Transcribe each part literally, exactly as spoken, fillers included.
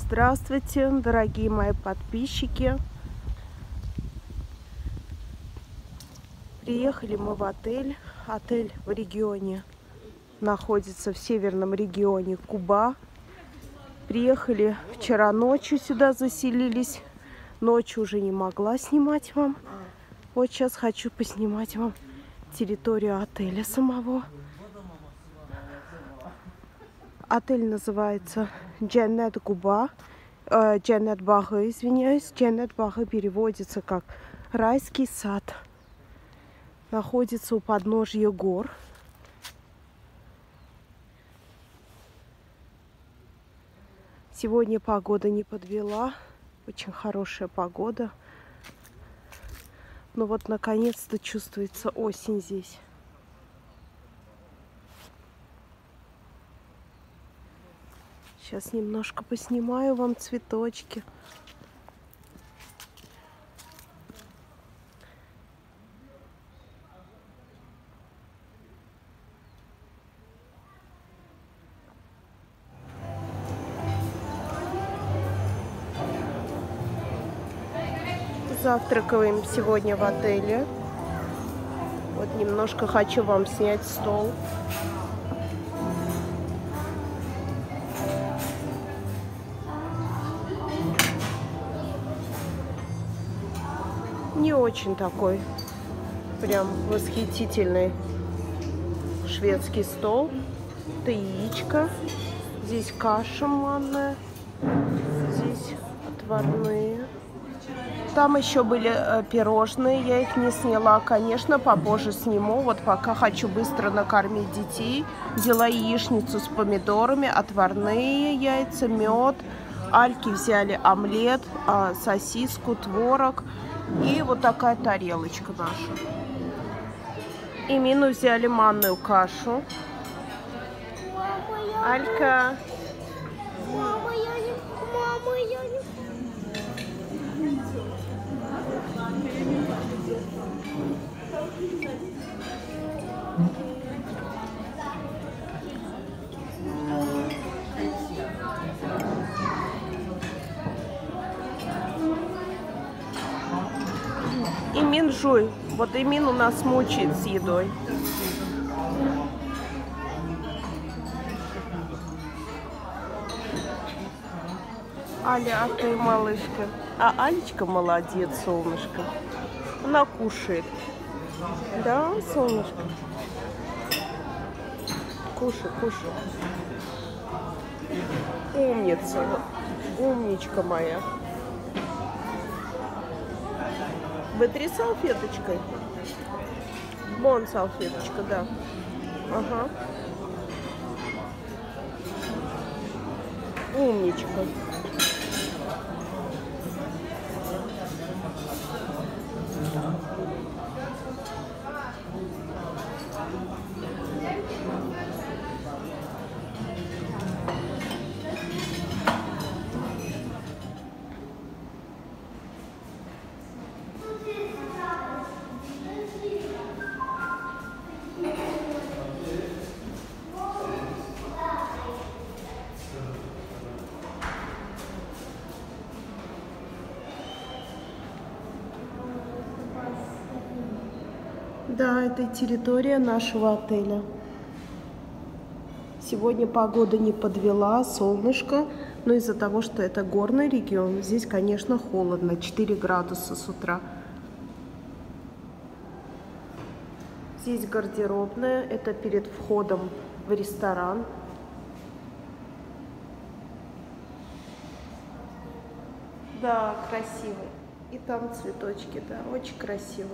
Здравствуйте, дорогие мои подписчики. Приехали мы в отель. Отель в регионе находится в северном регионе Куба. Приехали вчера ночью сюда, заселились. Ночью уже не могла снимать вам. Вот сейчас хочу поснимать вам территорию отеля самого. Отель называется Дженнет Куба. Э, Дженнет Багы, извиняюсь. Дженнет Багы переводится как райский сад. Находится у подножья гор. Сегодня погода не подвела. Очень хорошая погода. Но вот наконец-то чувствуется осень здесь. Сейчас немножко поснимаю вам цветочки. Завтракаем сегодня в отеле. Вот немножко хочу вам снять стол. Не очень такой прям восхитительный шведский стол. Это яичко. Здесь каша манная. Здесь отварные. Там еще были э, пирожные. Я их не сняла, конечно, попозже сниму. Вот пока хочу быстро накормить детей. Взяла яичницу с помидорами, отварные яйца, мед. Альки взяли омлет, э, сосиску, творог. И вот такая тарелочка наша. И Мину взяли манную кашу. Алька. Мама, я не... Мама, я не... Имин жуй. Вот Имин у нас мучает с едой. Аля, а ты малышка. А Алечка молодец, солнышко. Она кушает. Да, солнышко? Кушай, кушай. Умница. Умничка моя. Вытри салфеточкой. Вон салфеточка, да. Ага. Умничка. Да, это территория нашего отеля. Сегодня погода не подвела, солнышко, но из-за того, что это горный регион, здесь, конечно, холодно, четыре градуса с утра. Здесь гардеробная, это перед входом в ресторан. Да, красивый. И там цветочки, да, очень красиво.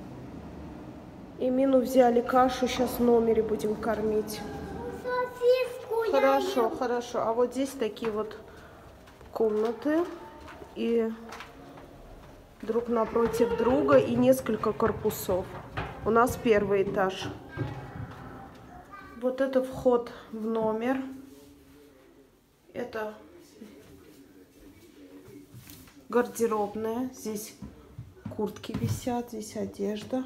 И Мину взяли кашу, сейчас в номере будем кормить. Сосиску Хорошо, я ем. хорошо. А вот здесь такие вот комнаты. И друг напротив друга. И несколько корпусов. У нас первый этаж. Вот это вход в номер. Это гардеробная. Здесь куртки висят, здесь одежда.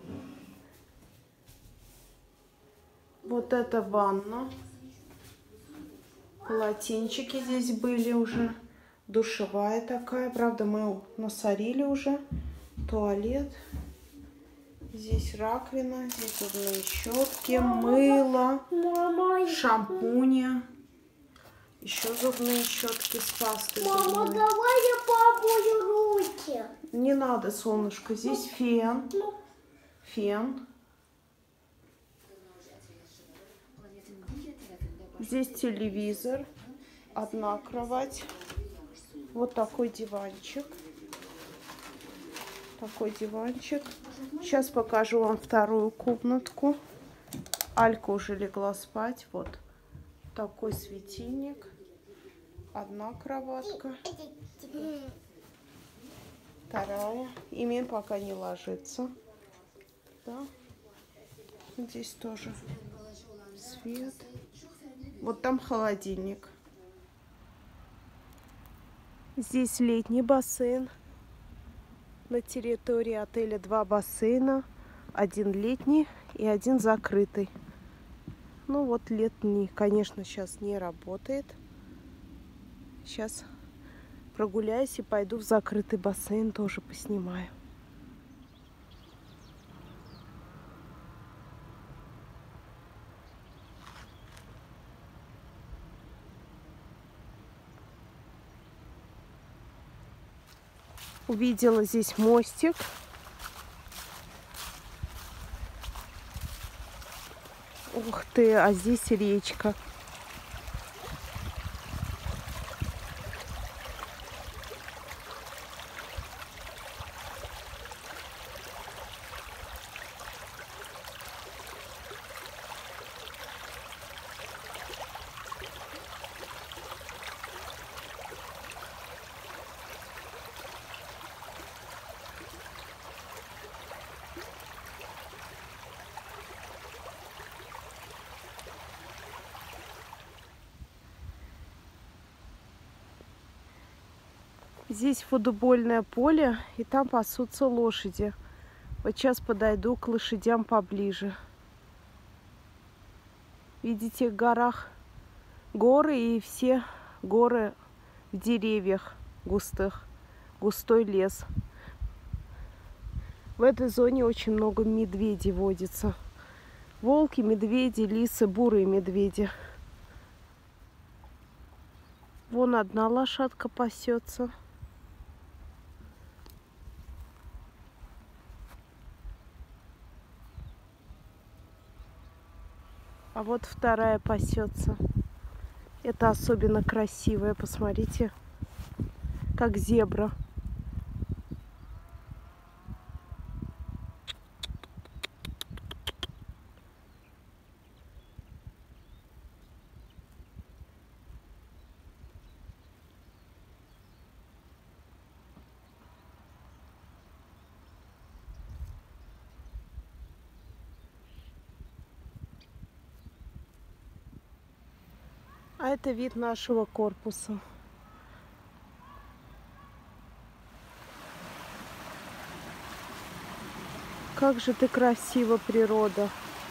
Вот это ванна. Полотенчики здесь были уже. Душевая такая. Правда, мы насорили уже. Туалет. Здесь раковина. Здесь зубные щетки, мыло, шампуни. Еще зубные щетки с пастой. Мама, зубной. давай я помою руки. Не надо, солнышко. Здесь фен. Фен. Здесь телевизор. Одна кровать. Вот такой диванчик. Такой диванчик. Сейчас покажу вам вторую комнатку. Алька уже легла спать. Вот такой светильник. Одна кроватка. Вторая. Имин пока не ложится. Да. Здесь тоже свет. Вот там холодильник. Здесь летний бассейн. На территории отеля два бассейна. Один летний и один закрытый. Ну вот летний, конечно, сейчас не работает. Сейчас прогуляюсь и пойду в закрытый бассейн, тоже поснимаю. Увидела здесь мостик. Ух ты, а здесь речка. Здесь футбольное поле, и там пасутся лошади. Вот сейчас подойду к лошадям поближе. Видите, в горах горы, и все горы в деревьях густых, густой лес. В этой зоне очень много медведей водится. Волки, медведи, лисы, бурые медведи. Вон одна лошадка пасется. А вот вторая пасется. Это особенно красивая. Посмотрите, как зебра. А это вид нашего корпуса. Как же ты красива, природа.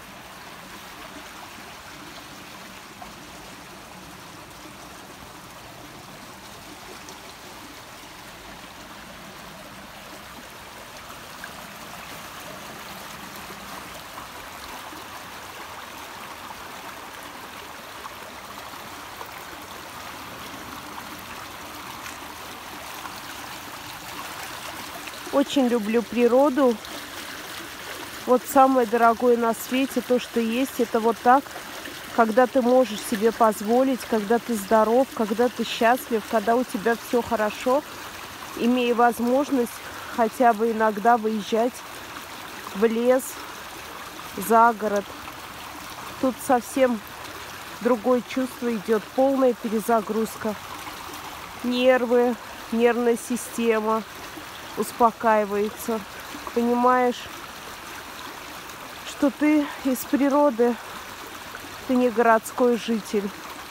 Очень люблю природу. Вот самое дорогое на свете, то, что есть, это вот так, когда ты можешь себе позволить, когда ты здоров, когда ты счастлив, когда у тебя все хорошо, имея возможность хотя бы иногда выезжать в лес, за город. Тут совсем другое чувство идет, полная перезагрузка. Нервы, нервная система успокаивается. Понимаешь, что ты из природы, ты не городской житель.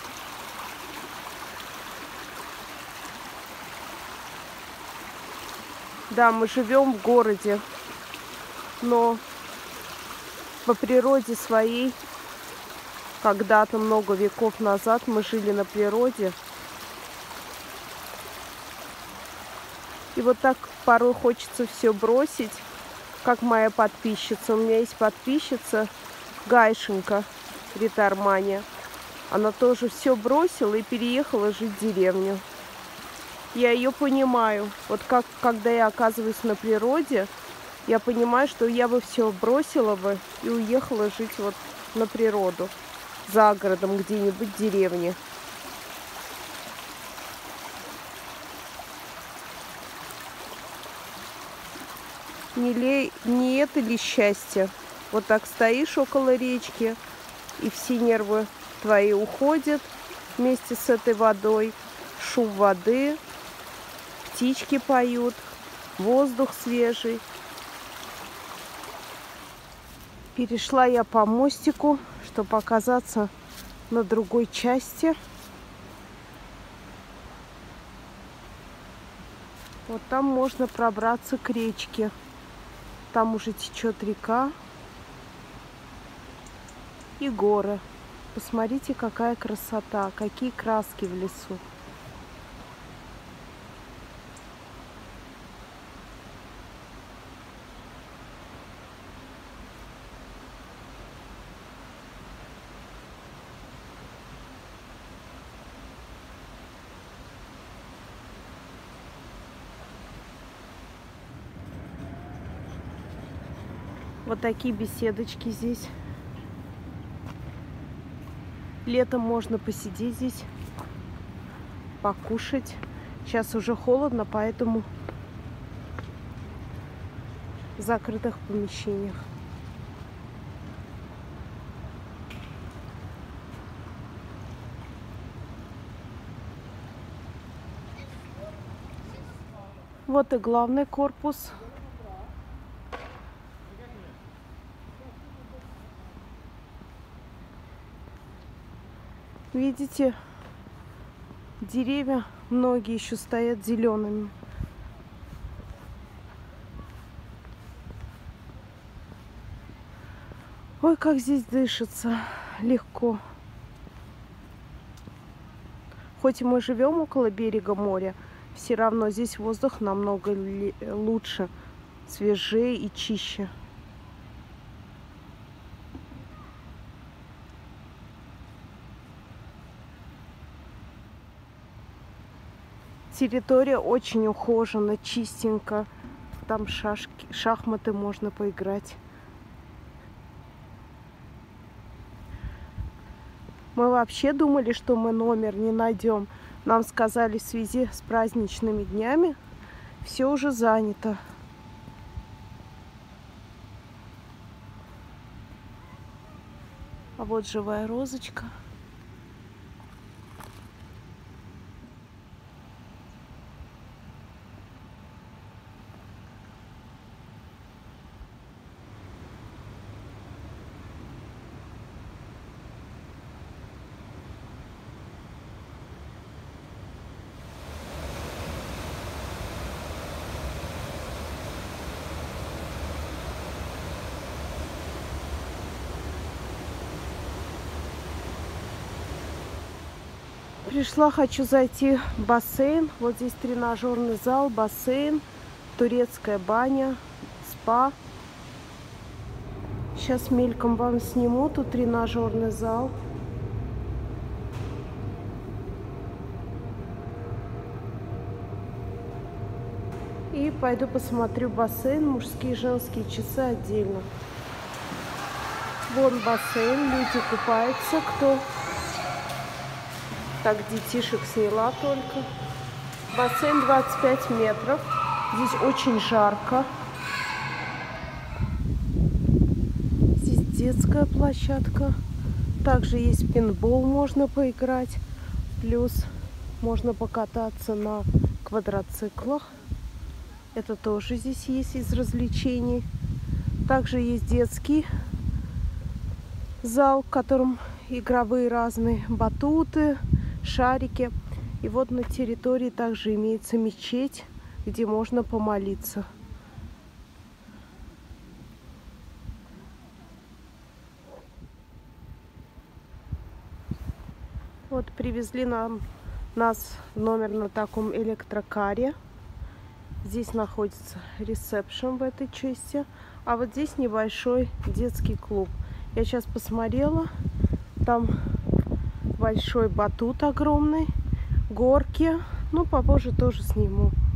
Да, мы живем в городе, но по природе своей, когда-то много веков назад мы жили на природе. И вот так порой хочется все бросить, как моя подписчица. У меня есть подписчица Гайшенька, Ритармания. Она тоже все бросила и переехала жить в деревню. Я ее понимаю. Вот как, когда я оказываюсь на природе, я понимаю, что я бы все бросила бы и уехала жить вот на природу, за городом, где-нибудь в деревне. Не, ли, не это ли счастье? Вот так стоишь около речки, и все нервы твои уходят вместе с этой водой. Шум воды, птички поют, воздух свежий. Перешла я по мостику, чтобы оказаться на другой части. Вот там можно пробраться к речке. Там уже течет река и горы. Посмотрите, какая красота, какие краски в лесу. Вот такие беседочки здесь. Летом можно посидеть здесь, покушать. Сейчас уже холодно, поэтому в закрытых помещениях. Вот и главный корпус. Видите, деревья многие еще стоят зелеными. Ой, как здесь дышится легко. Хоть и мы живем около берега моря, все равно здесь воздух намного лучше, свежее и чище. Территория очень ухожена, чистенько. Там шашки, шахматы можно поиграть. Мы вообще думали, что мы номер не найдем. Нам сказали, в связи с праздничными днями все уже занято. А вот живая розочка. Пришла, хочу зайти в бассейн. Вот здесь тренажерный зал, бассейн, турецкая баня, спа. Сейчас мельком вам сниму. Тут тренажерный зал. И пойду посмотрю бассейн. Мужские и женские часы отдельно. Вон бассейн, люди купаются. Кто? Так, детишек сняла только. Бассейн двадцать пять метров. Здесь очень жарко. Здесь детская площадка. Также есть пейнтбол, можно поиграть. Плюс можно покататься на квадроциклах. Это тоже здесь есть из развлечений. Также есть детский зал, в котором игровые разные батуты, шарики. И вот на территории также имеется мечеть, где можно помолиться. Вот привезли нам, нас в номер на таком электрокаре. Здесь находится ресепшн в этой части. А вот здесь небольшой детский клуб. Я сейчас посмотрела. Там большой батут огромный. Горки. Ну, попозже тоже сниму.